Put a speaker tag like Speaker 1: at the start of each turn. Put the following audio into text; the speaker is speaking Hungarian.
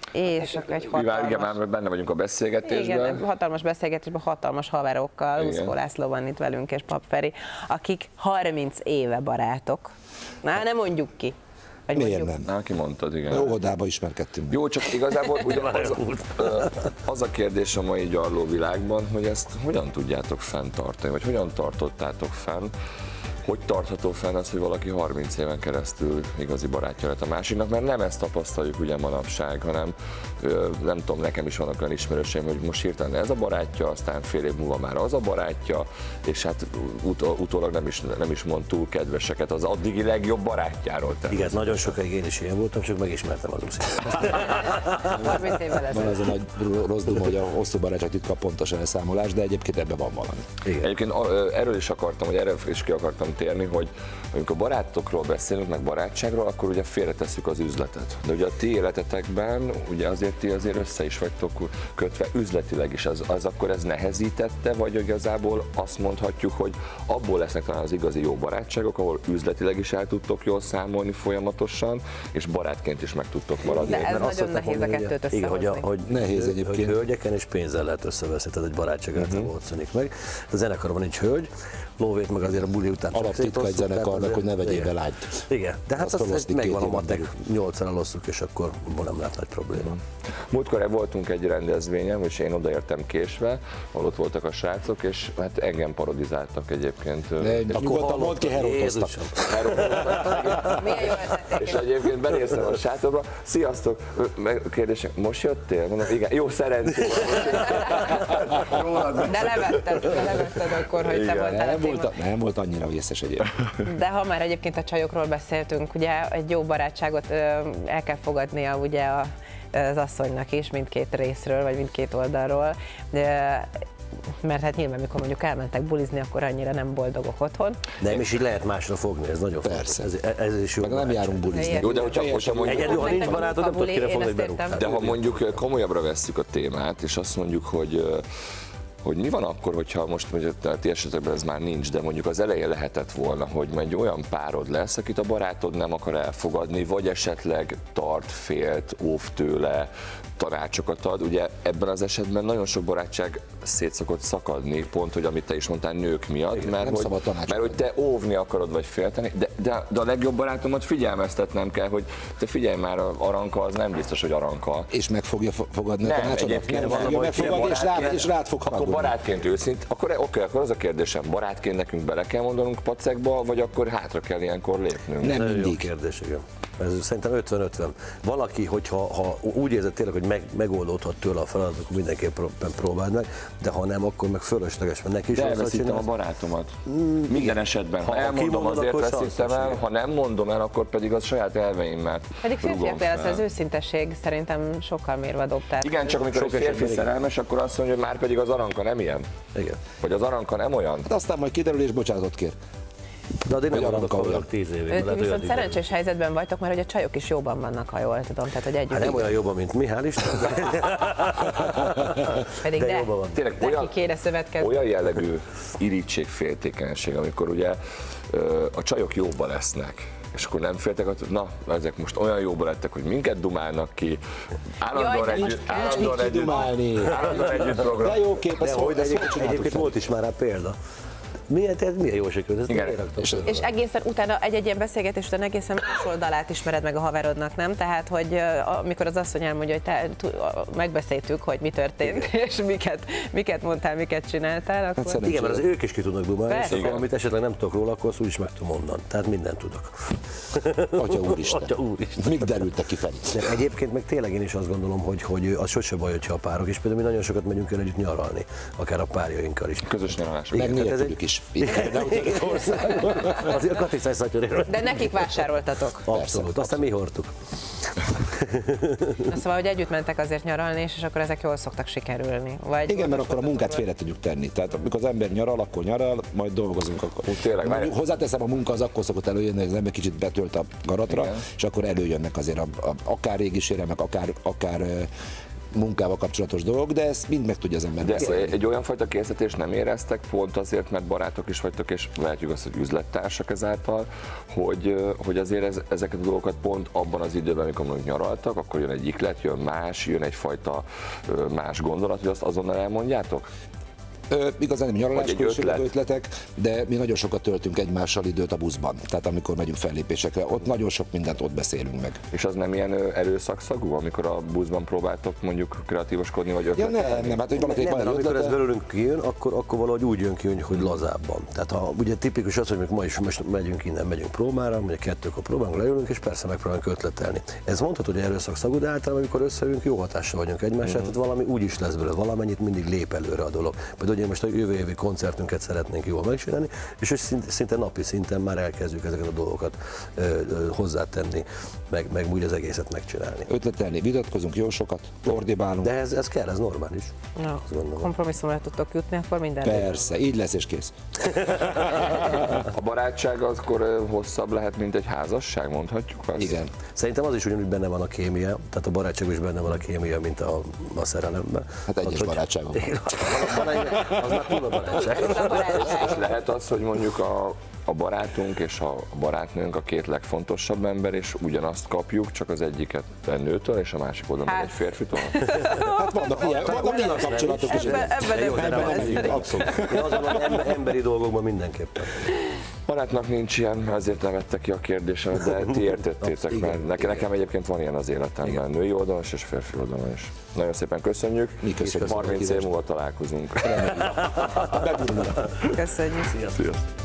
Speaker 1: és akkor egy hatalmas...
Speaker 2: Igen, már benne vagyunk a beszélgetésben.
Speaker 1: Igen, hatalmas beszélgetésben, hatalmas haverokkal, Uszkó László van itt velünk, és Pap Feri, akik 30 éve barátok. Na, nem mondjuk ki.
Speaker 3: Miért nem?
Speaker 2: Na, ki mondtad, igen.
Speaker 3: Óvodában ismerkedtünk.
Speaker 2: Jó, csak igazából az a kérdés a mai gyarló világban, hogy ezt hogyan tudjátok fenntartani, vagy hogyan tartottátok fenn, hogy tartható fenn az, hogy valaki 30 éven keresztül igazi barátja lett a másiknak, mert nem ezt tapasztaljuk ugye manapság, hanem nem tudom, nekem is vannak olyan ismerőseim, hogy most hirtelen ez a barátja, aztán fél év múlva már az a barátja, és hát utólag nem is mond túl kedveseket az addigi legjobb barátjáról.
Speaker 4: Igen, nagyon sokáig én is ilyen voltam, csak megismertem az Uszit.
Speaker 3: Van az a nagy rossz duma, hogy a hosszú barátság titka pontos elszámolás, de egyébként ebben van valami.
Speaker 2: Igen. Egyébként erről is akartam, hogy erről is ki akartam térni, hogy amikor barátokról beszélünk, meg barátságról, akkor ugye félretesszük az üzletet. De ugye a ti életetekben, ugye azért ti azért össze is vagytok kötve üzletileg is. Az akkor ez nehezítette, vagy igazából azt mondhatjuk, hogy abból lesznek talán az igazi jó barátságok, ahol üzletileg is el tudtok jól számolni folyamatosan, és barátként is meg tudtok maradni.
Speaker 1: De ez nagyon nehéz a kettőt összehozni.
Speaker 4: Hogy
Speaker 3: nehéz egyébként.
Speaker 4: Hogy hölgyeken és pénzzel lehet összeveszni, tehát egy barátság általában meg. A zenekarban nincs hölgy, lóvét meg azért a buli után
Speaker 3: alaptitka egy zenekarnak, hogy ne vegyél be lányt.
Speaker 4: Igen, de hát azt megvan a matek, 8-ra elosszuk, és akkor nem lehet nagy probléma.
Speaker 2: Múltkor voltunk egy rendezvényen, és én odaértem késve, ahol ott voltak a srácok, és hát engem parodizáltak egyébként.
Speaker 3: Nyugodtan mondd ki, Herótoztak.
Speaker 1: Milyen jól tették.
Speaker 2: És egyébként benéztem a sátorba, sziasztok, kérdések, most jöttél? Mondom, igen, jó szerencsém.
Speaker 1: De levetted akkor, hogy te voltál.
Speaker 3: Nem volt annyira vészes egyébként.
Speaker 1: De ha már egyébként a csajokról beszéltünk, ugye egy jó barátságot el kell fogadnia ugye az asszonynak is, mindkét részről, vagy mindkét oldalról. Mert hát nyilván, mikor mondjuk elmentek bulizni, akkor annyira nem boldogok otthon.
Speaker 4: De nem is így lehet másra fogni, ez nagyon
Speaker 3: persze.
Speaker 4: Ez is jó.
Speaker 3: Meg nem járunk bulizni.
Speaker 2: Jó, de hogyha mondjuk...
Speaker 4: Egyedül, ha nincs barátod, nem tudod kire fogni, hogy berúgtál.
Speaker 2: De ha mondjuk komolyabbra vesszük a témát, és azt mondjuk, hogy mi van akkor, hogyha most mondjuk a ti esetekben ez már nincs, de mondjuk az elején lehetett volna, hogy egy olyan párod lesz, akit a barátod nem akar elfogadni, vagy esetleg tart, félt, óv tőle, tanácsokat ad. Ugye ebben az esetben nagyon sok barátság szét szokott szakadni, pont, hogy amit te is mondtál, nők miatt,
Speaker 3: igen,
Speaker 2: mert hogy te óvni akarod, vagy félteni, de a legjobb barátomat figyelmeztetnem kell, hogy te figyelj már, Aranka az nem biztos, hogy Aranka.
Speaker 3: És meg fogja fogadni a tanácsodat?
Speaker 2: Nem
Speaker 3: fogja megfogadni, és rád fog haragudni.
Speaker 2: Akkor barátként őszint, akkor az a kérdésem, barátként nekünk bele kell mondanunk pacekba, vagy akkor hátra kell ilyenkor lépnünk?
Speaker 3: Nem
Speaker 4: mindig.
Speaker 3: mindig.
Speaker 4: Jó kérdés, igen. Ez szerintem 50-50. Valaki, hogyha úgy érzed tényleg, hogy megoldódhat tőle a feladat, akkor mindenképpen próbáld meg, de ha nem, akkor meg fölösleges, mert neki is
Speaker 2: de elveszítem a barátomat. Minden esetben. Ha elmondom,
Speaker 4: kimondod,
Speaker 2: azért
Speaker 4: akkor
Speaker 2: veszítem el, ha nem mondom el, akkor pedig az saját elveimmel
Speaker 1: pedig
Speaker 2: rúgom
Speaker 1: férfiak
Speaker 2: fel.
Speaker 1: az őszintesség szerintem sokkal mérvadóbb.
Speaker 2: Igen, csak amikor egy férfi szerelmes, akkor azt mondja, hogy már pedig az Aranka nem ilyen.
Speaker 4: Igen.
Speaker 2: Vagy az Aranka nem olyan.
Speaker 3: Hát aztán majd kiderül és bocsánatot kér.
Speaker 4: De addig nem
Speaker 3: Aranka
Speaker 4: maradok 10 évig.
Speaker 1: Viszont szerencsés helyzetben vagytok, mert hogy a csajok is jóban vannak, ha jól tudom. Tehát, hogy együtt.
Speaker 4: Hát nem olyan jobban, mint mi, hál' Isten.
Speaker 1: Pedig de
Speaker 4: jobban van.
Speaker 2: Tényleg
Speaker 1: neki kéne szövetkezni.
Speaker 2: olyan jellegű irítség, féltékenység, amikor ugye a csajok jóba lesznek. És akkor nem féltek, hogy na, ezek most olyan jóba lettek, hogy minket dumálnak ki, állandóan együtt program.
Speaker 3: De jó kép, ez hogy
Speaker 4: egyébként volt is már rá példa. Milyen jó sikerült, ezt
Speaker 2: Igen.
Speaker 1: És egészen utána egy ilyen beszélgetés után egészen más oldalát ismered meg a haverodnak, nem? Tehát, hogy amikor az asszony elmondja, hogy te megbeszéltük, hogy mi történt, igen. És miket mondtál, miket csináltál, akkor...
Speaker 3: Hát
Speaker 4: igen, mert az ők is ki tudnak dumálni, és valamit esetleg nem tudok róla, akkor azt úgyis meg tudom mondani. Tehát mindent tudok.
Speaker 3: Atya úristen.
Speaker 4: Atya úristen.
Speaker 3: Még derültek ki felé.
Speaker 4: De egyébként meg tényleg én is azt gondolom, hogy az sose baj, hogyha a párok, és például mi nagyon sokat megyünk el együtt nyaralni, akár a párjainkkal is.
Speaker 2: Közös nyaralás.
Speaker 3: Meg nélkülük is.
Speaker 4: Azért a Katisztály szatyoréről.
Speaker 1: De nekik vásároltatok.
Speaker 4: Abszolút, aztán mi hordtuk.
Speaker 1: Na, szóval, hogy együtt mentek azért nyaralni, és akkor ezek jól szoktak sikerülni. Vagy
Speaker 3: igen, mert akkor a munkát félre tudjuk tenni. Tehát amikor az ember nyaral, akkor nyaral, majd dolgozunk. Akkor. Hozzáteszem, a munka az akkor szokott előjönni, hogy az ember kicsit betölt a garatra, igen. És akkor előjönnek azért akár régi sérelmek, akár munkával kapcsolatos dolgok, de ezt mind meg tudja az ember beszélni.
Speaker 2: De egy olyan fajta készítést nem éreztek, pont azért, mert barátok is vagytok, és lehetjük azt, hogy üzlettársak ezáltal, hogy azért ezeket a dolgokat pont abban az időben, amikor mondjuk nyaraltak, akkor jön egy iklet, jön más, jön egyfajta más gondolat, hogy azt azonnal elmondjátok?
Speaker 3: Igazán nem nyaraláskor ötletek, de mi nagyon sokat töltünk egymással időt a buszban. Tehát amikor megyünk fellépésekre, ott nagyon sok mindent ott beszélünk meg.
Speaker 2: És az nem ilyen erőszakszagú, amikor a buszban próbáltok mondjuk kreatívoskodni, vagy ötletelni?
Speaker 3: Nem, hát hogy valaki
Speaker 4: nem, amikor ez belőlünk kijön, akkor valahogy úgy jön ki, hogy lazábban. Tehát ugye tipikus az, hogy ma is most megyünk innen, megyünk próbára, mondjuk 2-kor próbálunk, leülünk, és persze megpróbálunk ötletelni. Ez mondható, hogy erőszakszagú, de általában amikor összeülünk, jó hatással vagyunk egymásra, tehát valami úgy is lesz belőle, valamennyit mindig lép előre a dolog. Ugye most a jövő évi koncertünket szeretnénk jól megcsinálni, és hogy szinte napi szinten már elkezdjük ezeket a dolgokat hozzátenni, meg úgy az egészet megcsinálni.
Speaker 3: Ötletelni, vitatkozunk jó sokat, ordibálunk.
Speaker 4: De ez kell, ez normális.
Speaker 1: No, kompromisszumra tudtok jutni, akkor minden.
Speaker 3: Persze, így lesz és kész.
Speaker 2: A barátság akkor hosszabb lehet, mint egy házasság, mondhatjuk azt?
Speaker 3: Igen.
Speaker 4: Szerintem az is ugyanúgy benne van a kémia, tehát a barátságban is benne van a kémia, mint a szerelemben.
Speaker 3: Hát egyes barátságban.
Speaker 4: Az már túl a barátság.
Speaker 2: És lehet az, hogy mondjuk a barátunk és a barátnőnk a két legfontosabb ember, és ugyanazt kapjuk, csak az egyiket nőtől, és a másik oldalon egy férfitől.
Speaker 3: Hát vannak ilyen kapcsolatok is.
Speaker 4: Abszolút. Én azon emberi dolgokban mindenképpen.
Speaker 2: Barátnak nincs ilyen, ezért nem vette ki a kérdésemet, de ti értettétek, mert nekem egyébként van ilyen az életemben, női oldalon és férfi oldalon is. Nagyon szépen köszönjük,
Speaker 3: mi köszönjük.
Speaker 2: 30 év múlva találkozunk.
Speaker 1: Köszönjük.
Speaker 2: Sziasztok.